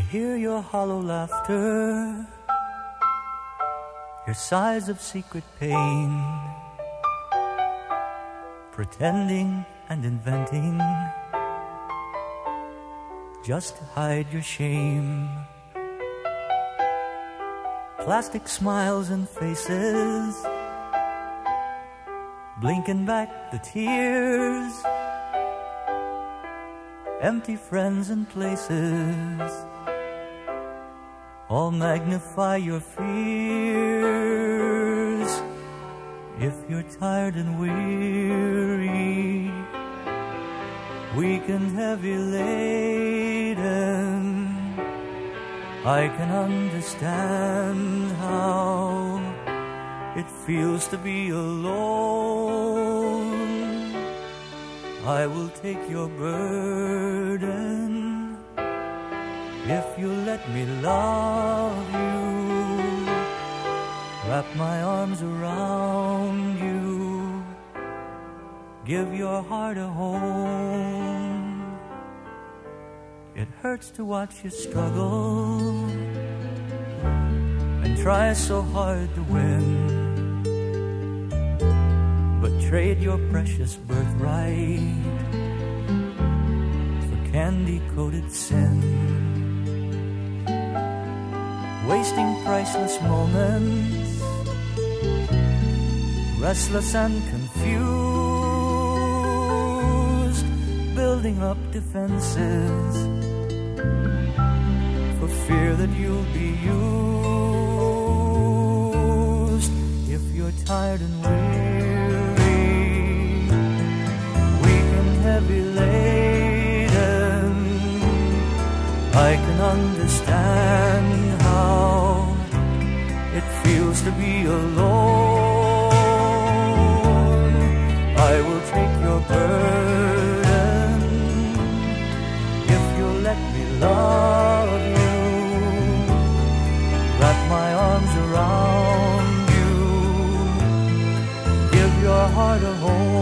hear your hollow laughter, your sighs of secret pain, pretending and inventing just to hide your shame. Plastic smiles and faces, blinking back the tears, empty friends and places, all magnify your fears. If you're tired and weary, weak and heavy laden, I can understand how it feels to be alone. I will take your burden if you let me love you, wrap my arms around you, give your heart a home. It hurts to watch you struggle and try so hard to win, but trade your precious birthright for candy-coated sin, wasting priceless moments, restless and confused, building up defenses for fear that you'll be used. If you're tired and weary, weak and heavy laden, I can understand how it feels to be alone. I will take your burden if you'll let me love you, wrap my arms around you, give your heart a home.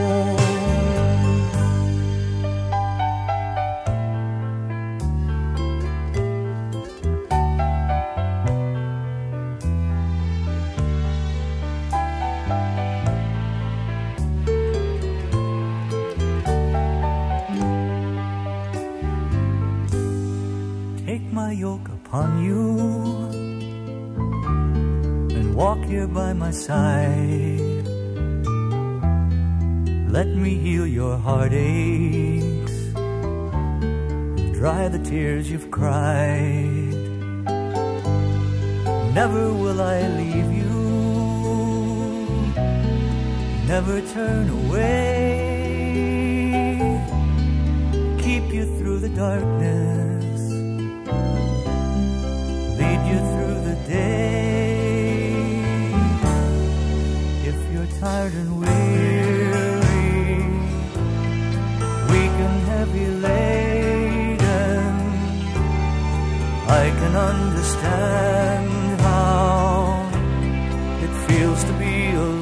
Take my yoke upon you and walk here by my side. Let me heal your heartaches, dry the tears you've cried. Never will I leave you, never turn away, keep you through the darkness, lead you through the day. If you're tired and weary, weak and heavy laden, I can understand how it feels to be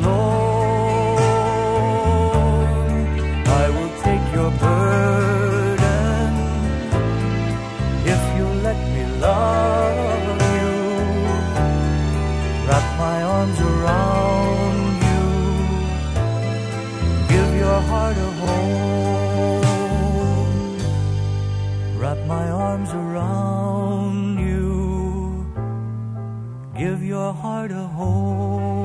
alone. I will take your burden if you let me love you, wrap my arms around you, give your heart a home, wrap my arms around you, give your heart a home.